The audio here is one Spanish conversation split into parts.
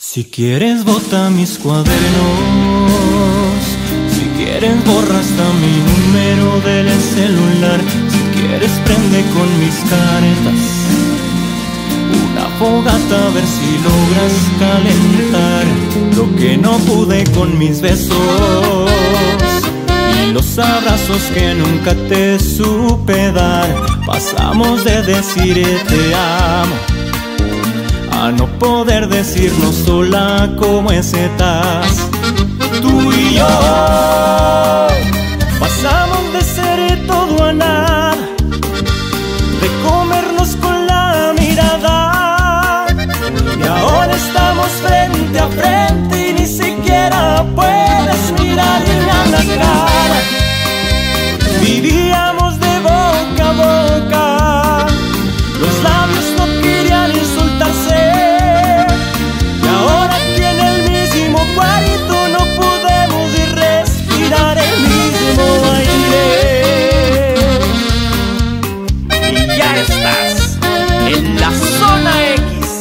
Si quieres bota mis cuadernos, si quieres borra hasta mi número del celular, si quieres prende con mis cartas una fogata a ver si logras calentar lo que no pude con mis besos y los abrazos que nunca te supe dar. Pasamos de decir te amo a no poder decirnos sola cómo estás. Tú y yo pasamos de ser todo a nada, de comernos con la mirada, y ahora estamos frente a frente y ni siquiera puedes mirarme a la cara. Vivíamos de boca a boca, los labios no querían insultarse, y ahora aquí en el mismo cuarto no podemos ni respirar el mismo aire. Y ya estás en la zona X.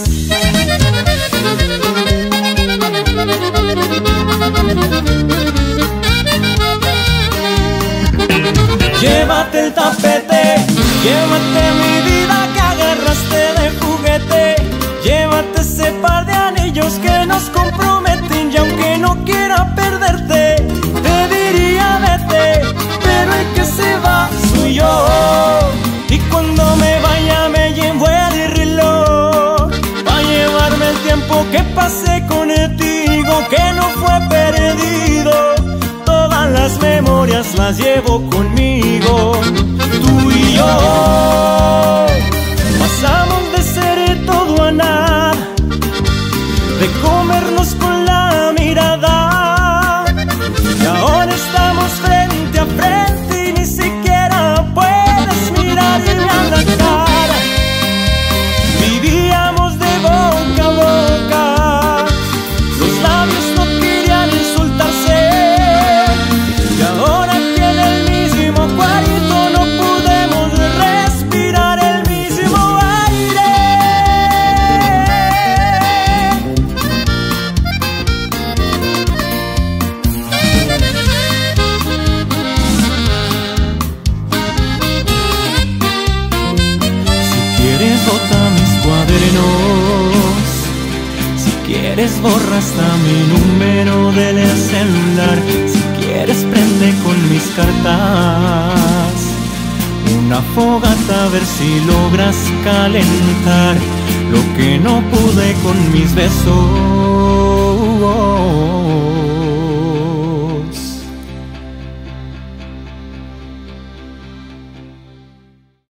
Llévate el tapete, llévate mi vida que agarraste de juguete, llévate ese par de anillos que nos comprometen, y aunque no quiera perderte, te diría vete, pero el que se va soy yo. Y cuando me vaya me llevo el reloj pa' llevarme el tiempo que pasé contigo, que no fue perdido. Todas las memorias las llevo conmigo. Tú y yo pasamos de ser todo a nada, de comernos con la mirada, y ahora estamos frente a frente y ni siquiera puedes mirarme a la cara. Vivíamos de boca a boca, los labios no querían insultarse, y ahora aquí en el mismo cuarto no podemos respirar el mismo aire. Si quieres bota mis cuadernos, si quieres borra hasta mi número del celular, si quieres prende con mis cartas una fogata a ver si logras calentar lo que no pude con mis besos